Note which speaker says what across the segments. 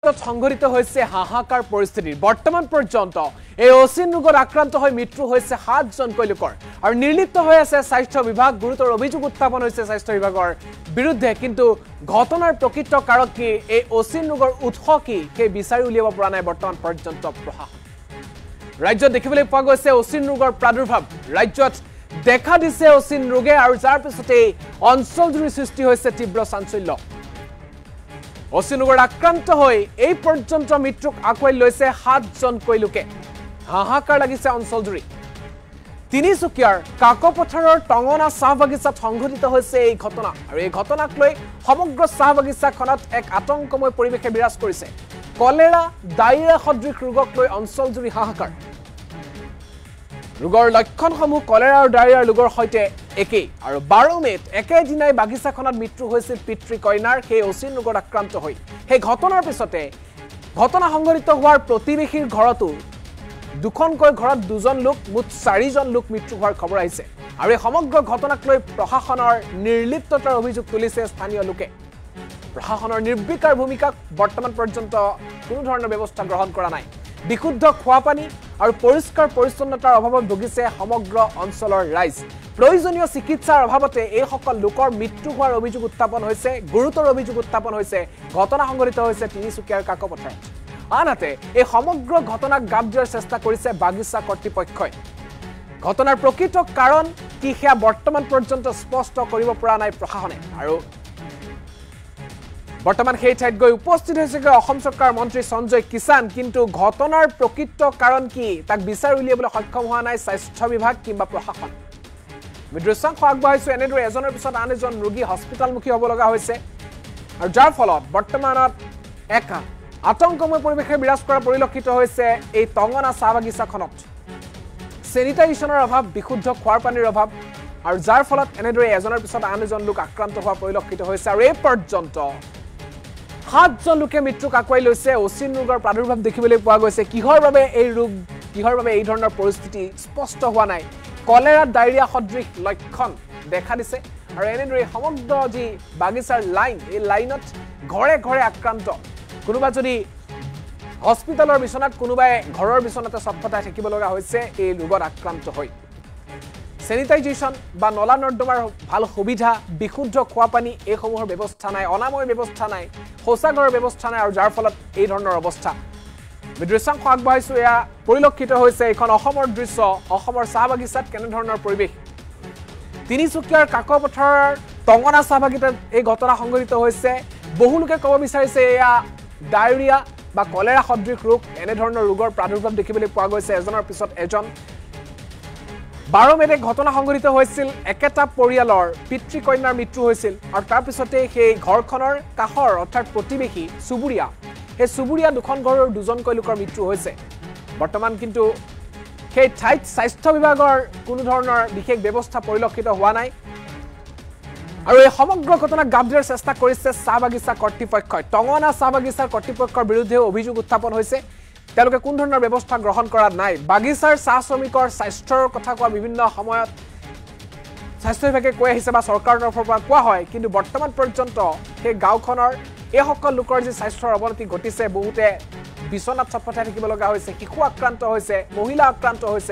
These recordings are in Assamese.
Speaker 1: ক্ষেত্ৰত সংঘটিত হৈছে হাহাকাৰ পৰিস্থিতি বৰ্তমান পৰ্যন্ত এই অচিন ৰোগত আক্ৰান্ত হৈ মৃত্যু হৈছে 7 জনকৈ লোকৰ আৰু নিৰ্লিপ্ত হৈ আছে স্বাস্থ্য বিভাগ গুৰুতৰ অভিযোগ উত্থাপন হৈছে স্বাস্থ্য বিভাগৰ বিৰুদ্ধে কিন্তু ঘটনাৰ প্ৰকৃত কাৰক কি এই অচিন ৰোগৰ উৎস কি সেই বিচাৰি উলিয়াব পৰা নাই বৰ্তমান পৰ্যন্ত প্ৰশাসন ৰাজ্যত দেখিবলৈ পোৱা গৈছে অচিন ৰোগৰ প্ৰাদুৰ্ভাৱ ৰাজ্যত দেখা দিছে অচিন ৰোগে আৰু যাৰ পিছতে অঞ্চলজুৰি সৃষ্টি হৈছে তীব্ৰ চাঞ্চল্য অচিন ৰোগৰ আক্ৰান্ত হৈ এই পৰ্যন্ত মৃত্যুক আঁকোৱালি লৈছে 7 জনকৈ লোকে হাহাকাৰ লাগিছে অঞ্চলজুৰি তিনিচুকীয়াৰ কাকপথাৰৰ টঙনা চাহ বাগিচাত সংঘটিত হৈছে এই ঘটনা আৰু এই ঘটনাক লৈ সমগ্ৰ চাহ বাগিচাখনত এক আতংকময় পৰিৱেশে বিৰাজ কৰিছে কলেৰা ডায়েৰিয়া সদৃশ ৰোগক লৈ অঞ্চলজুৰি হাহাকাৰ ৰোগৰ লক্ষণসমূহ কলেৰা আৰু ডায়েৰিয়াৰ ৰোগৰ সৈতে একেই আৰু 12 মেত একেদিনাই বাগিচাখনত মৃত্যু হৈছিল পিতৃ কইনাৰ সেই অচিন ৰোগত আক্ৰান্ত হৈ সেই ঘটনাৰ পিছতে ঘটনা সংঘটিত হোৱাৰ প্ৰতিবেশীৰ ঘৰতো দুখনকৈ ঘৰত দুজন লোক মুঠ 4 জন লোক মৃত্যু হোৱাৰ খবৰ আহিছে আৰু এই সমগ্ৰ ঘটনাক লৈ প্ৰশাসনৰ নিৰ্লিপ্ততাৰ অভিযোগ তুলিছে স্থানীয় লোকে প্ৰশাসনৰ নিৰ্বিকাৰ ভূমিকাক বৰ্তমান পৰ্যন্ত কোনো ধৰণৰ ব্যৱস্থা গ্ৰহণ কৰা নাই বিশুদ্ধ খোৱা পানী আৰু পৰিষ্কাৰ পৰিচ্ছন্নতাৰ অভাৱত ভুগিছে সমগ্ৰ অঞ্চলৰ ৰাইজ প্ৰয়োজনীয় চিকিৎসাৰ অভাৱতে এই সকল লোকৰ মৃত্যু হোৱাৰ অভিযোগ উত্থাপন হৈছে গুৰুতৰ অভিযোগ উত্থাপন হৈছে ঘটনা সংঘটিত হৈছে তিনিচুকীয়াৰ কাকপথাৰত আনহাতে এই সমগ্ৰ ঘটনাক গাপ দিয়াৰ চেষ্টা কৰিছে বাগিচা কৰ্তৃপক্ষই ঘটনাৰ প্ৰকৃত কাৰণ কি সেয়া বৰ্তমান পৰ্যন্ত স্পষ্ট কৰিব পৰা নাই প্ৰশাসনে আৰু বৰ্তমান সেই ঠাইত গৈ উপস্থিত হৈছে অসম চৰকাৰ মন্ত্ৰী সঞ্জয় কিষাণ কিন্তু ঘটনাৰ প্ৰকৃত কাৰণ কি তাক বিচাৰি উলিয়াবলৈ সক্ষম হোৱা নাই স্বাস্থ্য বিভাগ কিংবা প্ৰশাসন দৃশ্যাংশ আগবঢ়াইছো এনেদৰে এজনৰ পিছত আন এজন ৰোগী হস্পিটেলমুখী হ'ব লগা হৈছে আৰু যাৰ ফলত বৰ্তমানত এক আতংকময় পৰিৱেশে বিৰাজ কৰা পৰিলক্ষিত হৈছে এই টঙনা চাহ বাগিচাখনত চেনিটাইজেশ্যনৰ অভাৱ বিশুদ্ধ খোৱাৰ পানীৰ অভাৱ আৰু যাৰ ফলত এনেদৰে এজনৰ পিছত আন এজন লোক আক্ৰান্ত হোৱা পৰিলক্ষিত হৈছে আৰু এই পৰ্যন্ত 7 জন লোকে মৃত্যুক আঁকোৱালি লৈছে অচিন ৰোগৰ প্ৰাদুৰ্ভাৱ দেখিবলৈ পোৱা গৈছে কিহৰ বাবে এই ধৰণৰ পৰিস্থিতি স্পষ্ট হোৱা নাই কলেৰা ডায়েৰিয়া সদৃশ লক্ষণ দেখা দিছে আৰু এনেদৰে সমগ্ৰ যি বাগিচাৰ লাইন এই লাইনত ঘৰে ঘৰে আক্ৰান্ত কোনোবা যদি হস্পিটেলৰ বিছনাত কোনোবাই ঘৰৰ বিছনাতে ছটফটাই থাকিব লগা হৈছে এই ৰোগত আক্ৰান্ত হৈ চেনিটাইজেশ্যন বা নলা নৰ্দমাৰ ভাল সুবিধা বিশুদ্ধ খোৱা পানী এই সমূহৰ ব্যৱস্থা নাই অনাময় ব্যৱস্থা নাই শৌচাগাৰৰ ব্যৱস্থা নাই আৰু যাৰ ফলত এই ধৰণৰ অৱস্থা দৃশ্যাংশ আগবঢ়াইছো এয়া পৰিলক্ষিত হৈছে এখন অসমৰ দৃশ্য অসমৰ চাহ বাগিচাত কেনে ধৰণৰ পৰিৱেশ তিনিচুকীয়াৰ কাকপথাৰৰ টঙনা চাহ বাগিচাত এই ঘটনা সংঘটিত হৈছে বহু লোকে ক'ব বিচাৰিছে এয়া ডায়েৰিয়া বা কলেৰা সদৃশ ৰোগ এনে ধৰণৰ ৰোগৰ প্ৰাদুৰ্ভাৱ দেখিবলৈ পোৱা গৈছে এজনৰ পিছত এজন 12 মেতে ঘটনা সংঘটিত হৈছিল একেটা পৰিয়ালৰ পিতৃ কন্যাৰ মৃত্যু হৈছিল আৰু তাৰ পিছতে সেই ঘৰখনৰ কাষৰ অৰ্থাৎ প্ৰতিবেশী চুবুৰীয়া এই চুবুৰীয়া দুখন ঘৰৰ দুজনকৈ লোকৰ মৃত্যু হৈছে বৰ্তমান কিন্তু সেই ঠাইত স্বাস্থ্য বিভাগৰ কোনো ধৰণৰ বিশেষ ব্যৱস্থা পৰিলক্ষিত হোৱা নাই আৰু এই সমগ্ৰ ঘটনাক গাপ দিয়াৰ চেষ্টা কৰিছে চাহ বাগিচা কৰ্তৃপক্ষই টঙনা চাহ বাগিচাৰ কৰ্তৃপক্ষৰ বিৰুদ্ধে অভিযোগ উত্থাপন হৈছে তেওঁলোকে কোন ধৰণৰ ব্যৱস্থা গ্ৰহণ কৰা নাই বাগিচাৰ চাহ শ্ৰমিকৰ স্বাস্থ্যৰ কথা কোৱা বিভিন্ন সময়ত স্বাস্থ্য বিভাগে কৈ আহিছে বা চৰকাৰৰ তৰফৰ পৰা কোৱা হয় কিন্তু বৰ্তমান পৰ্যন্ত সেই গাঁওখনৰ এই সকল লোকৰ যি স্বাস্থ্যৰ অৱনতি ঘটিছে বহুতে বিছনাত ছটফটাই থাকিব লগা হৈছে শিশু আক্ৰান্ত হৈছে মহিলা আক্ৰান্ত হৈছে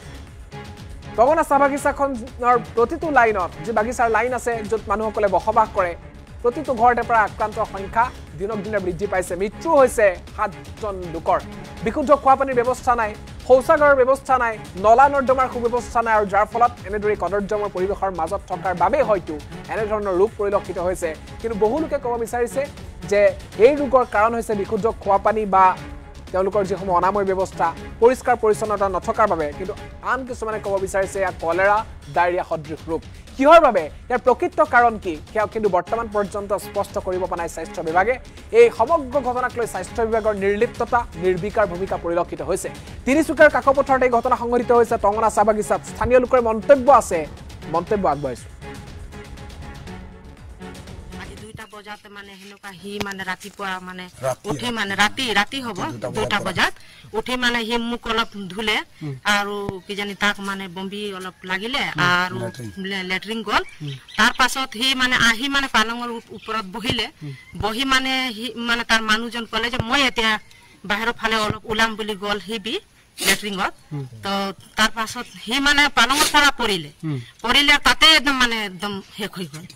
Speaker 1: টঙনা চাহ বাগিচাখনৰ প্ৰতিটো লাইনত যি বাগিচাৰ লাইন আছে য'ত মানুহসকলে বসবাস কৰে প্ৰতিটো ঘৰতে পৰা আক্ৰান্তৰ সংখ্যা দিনক দিনে বৃদ্ধি পাইছে মৃত্যু হৈছে 7 জন লোকৰ বিশুদ্ধ খোৱা পানীৰ ব্যৱস্থা নাই শৌচাগাৰৰ ব্যৱস্থা নাই নলা নৰ্দমাৰ সুব্যৱস্থা নাই আৰু যাৰ ফলত এনেদৰে কদৰ্যমৰ পৰিৱেশৰ মাজত থকাৰ বাবে হয়তো এনে ধৰণৰ ৰোগ পৰিলক্ষিত হৈছে কিন্তু বহু লোকে ক'ব বিচাৰিছে যে এই ৰোগৰ কাৰণ হৈছে বিশুদ্ধ খোৱা পানী বা তেওঁলোকৰ যিসমূহ অনাময় ব্যৱস্থা পৰিষ্কাৰ পৰিচ্ছন্নতা নথকাৰ বাবে কিন্তু আন কিছুমানে ক'ব বিচাৰিছে এয়া কলেৰা ডায়েৰিয়া সদৃশ ৰোগ কিহৰ বাবে ইয়াৰ প্ৰকৃত কাৰণ কি সেয়া কিন্তু বৰ্তমান পৰ্যন্ত স্পষ্ট কৰিব পৰা নাই স্বাস্থ্য বিভাগে এই সমগ্ৰ ঘটনাক লৈ স্বাস্থ্য বিভাগৰ নিৰ্লিপ্ততা নিৰ্বিকাৰ ভূমিকা পৰিলক্ষিত হৈছে তিনিচুকীয়াৰ কাকপথাৰত এই ঘটনা সংঘটিত হৈছে টঙনা চাহ বাগিচাত স্থানীয় লোকৰ মন্তব্য আছে মন্তব্য আগবঢ়াইছো
Speaker 2: আজি 2টা বজাত মানে হেনুকা হি মানে ৰাতিপুৱা মানে উঠি মানে ৰাতি হ'ব 2টা বজাত উঠি মানে হি মুখ অলপ ধুলে আৰু কি জানি তাক মানে বম্বি অলপ লাগিলে আৰু লেট্ৰিন গল তাৰ পাছত হি মানে আহি মানে পালঙৰ ওপৰত বহিলে বহি মানে মানে তাৰ মানুহজন কলে যে মই এতিয়া বাহিৰৰ ফালে অলপ উলাম বুলি গল হিবি লেট্ৰিনত তো তাৰ পাছত হি মানে পালঙৰ পৰা পৰিলে তাতে একদম শেষ হৈ গল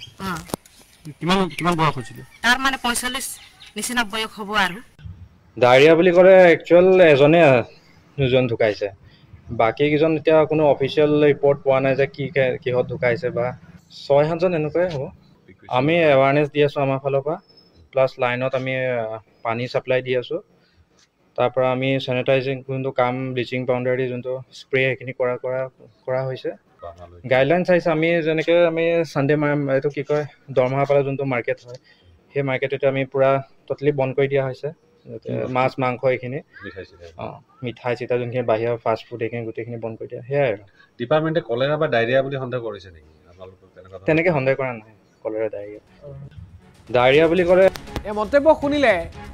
Speaker 3: কিমান বয়স হৈছিল
Speaker 2: তাৰ মানে 45 নিচিনা বয়স হ'ব আৰু
Speaker 4: ডায়েৰিয়া বুলি ক'লে একচুৱেল এজনে দুজন ঢুকাইছে বাকী কিজন এতিয়া কোনো অফিচিয়েল ৰিপৰ্ট পোৱা নাই যে কিহত ঢুকাইছে বা 6-7জন এনেকুৱাই হ'ব আমি এৱাৰনেছ দি আছোঁ আমাৰ ফালৰ পৰা প্লাছ লাইনত আমি পানী ছাপ্লাই দি আছোঁ তাৰ পৰা আমি চেনিটাইজিং যোনটো কাম ব্লিচিং পাউডাৰ দি যোনটো স্প্ৰে সেইখিনি কৰা হৈছে গাইডলাইন চাইছে আমি যেনেকৈ আমি চানডে এইটো কি কয় দৰমহা পালে যোনটো মাৰ্কেট হয় সেই মাৰ্কেটতে আমি পূৰা ট'টেলি বন্ধ কৰি দিয়া হৈছে মাছ মাংস এইখিনি মিঠাই চিঠা যোনখিনি বাহিৰৰ ফাষ্ট ফুড এইখিনি গোটেইখিনি বন্ধ কৰি দিয়া সেয়াই আৰু
Speaker 3: ডিপাৰ্টমেণ্টে কলেৰা বা ডায়েৰিয়া বুলি সন্দেহ কৰিছে নেকি
Speaker 4: তেনেকৈ সন্দেহ কৰা নাই কলেৰা ডায়েৰিয়া বুলি ক'লে
Speaker 1: এই মন্তব্য শুনিলে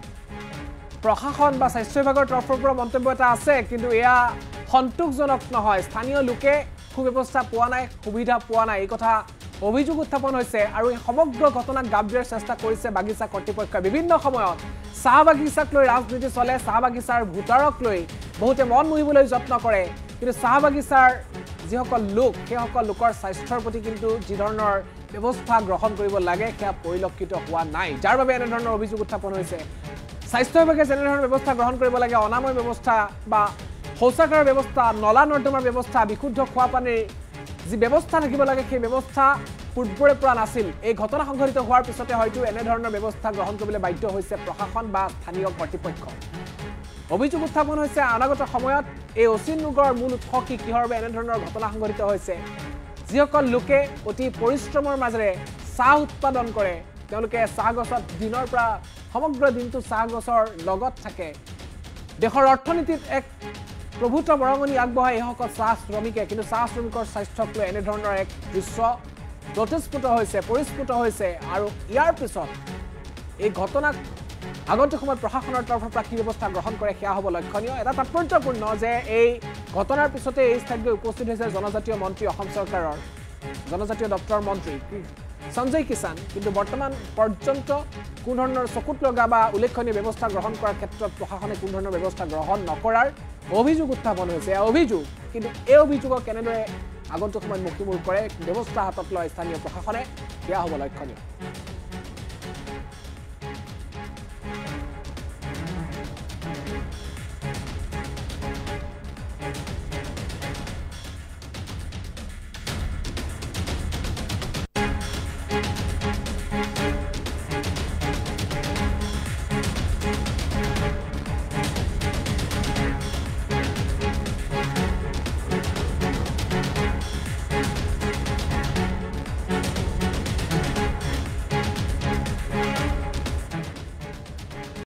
Speaker 1: প্ৰশাসন বা স্বাস্থ্য বিভাগৰ তৰফৰ পৰা মন্তব্য এটা আছে কিন্তু এয়া সন্তোষজনক নহয় স্থানীয় লোকে সুব্যৱস্থা পোৱা নাই সুবিধা পোৱা নাই এই কথা অভিযোগ উত্থাপন হৈছে আৰু এই সমগ্ৰ ঘটনাক গাব দিয়াৰ চেষ্টা কৰিছে বাগিচা কৰ্তৃপক্ষই বিভিন্ন সময়ত চাহ বাগিচাক লৈ ৰাজনীতি চলে চাহ বাগিচাৰ ভোটাৰক লৈ বহুতে মন মুহিবলৈ যত্ন কৰে কিন্তু চাহ বাগিচাৰ যিসকল লোক সেইসকল লোকৰ স্বাস্থ্যৰ প্ৰতি কিন্তু যি ধৰণৰ ব্যৱস্থা গ্ৰহণ কৰিব লাগে সেয়া পৰিলক্ষিত হোৱা নাই যাৰ বাবে এনেধৰণৰ অভিযোগ উত্থাপন হৈছে স্বাস্থ্য বিভাগে যেনেধৰণৰ ব্যৱস্থা গ্ৰহণ কৰিব লাগে অনাময় ব্যৱস্থা বা শৌচাগাৰৰ ব্যৱস্থা নলা নৰ্দমাৰ ব্যৱস্থা বিশুদ্ধ খোৱা পানীৰ যি ব্যৱস্থা থাকিব লাগে সেই ব্যৱস্থা পূৰ্বৰে পৰা নাছিল এই ঘটনা সংঘটিত হোৱাৰ পিছতে হয়তো এনেধৰণৰ ব্যৱস্থা গ্ৰহণ কৰিবলৈ বাধ্য হৈছে প্ৰশাসন বা স্থানীয় কৰ্তৃপক্ষ অভিযোগ উত্থাপন হৈছে অনাগত সময়ত এই অচিন ৰোগৰ মূল উৎস কি কিহৰ বাবে এনেধৰণৰ ঘটনা সংঘটিত হৈছে যিসকল লোকে অতি পৰিশ্ৰমৰ মাজেৰে চাহ উৎপাদন কৰে তেওঁলোকে চাহ গছত দিনৰ পৰা সমগ্ৰ দিনটো চাহ গছৰ লগত থাকে দেশৰ অৰ্থনীতিত এক প্ৰভূত বৰঙণি আগবঢ়াই এইসকল চাহ শ্ৰমিকে কিন্তু চাহ শ্ৰমিকৰ স্বাস্থ্যক লৈ এনেধৰণৰ এক দৃশ্য প্ৰতিস্ফুট হৈছে পৰিস্ফুট হৈছে আৰু ইয়াৰ পিছত এই ঘটনাক আগন্তুক সময়ত প্ৰশাসনৰ তৰফৰ পৰা কি ব্যৱস্থা গ্ৰহণ কৰে সেয়া হ'ব লক্ষণীয় এটা তাৎপৰ্যপূৰ্ণ যে এই ঘটনাৰ পিছতে এই স্থানত গৈ উপস্থিত হৈছে জনজাতীয় মন্ত্ৰী অসম চৰকাৰৰ জনজাতীয় দপ্তৰৰ মন্ত্ৰী সঞ্জয় কিষাণ কিন্তু বৰ্তমান পৰ্যন্ত কোনো ধৰণৰ চকুত লগা বা উল্লেখনীয় ব্যৱস্থা গ্ৰহণ কৰাৰ ক্ষেত্ৰত প্ৰশাসনে কোনো ধৰণৰ ব্যৱস্থা গ্ৰহণ নকৰাৰ অভিযোগ উত্থাপন হৈছে অভিযোগ কিন্তু এই অভিযোগক কেনেদৰে আগন্তুক সময়ত মুখিমূৰ কৰে ব্যৱস্থা হাতত লয় স্থানীয় প্ৰশাসনে সেয়া হ'ব লক্ষণীয়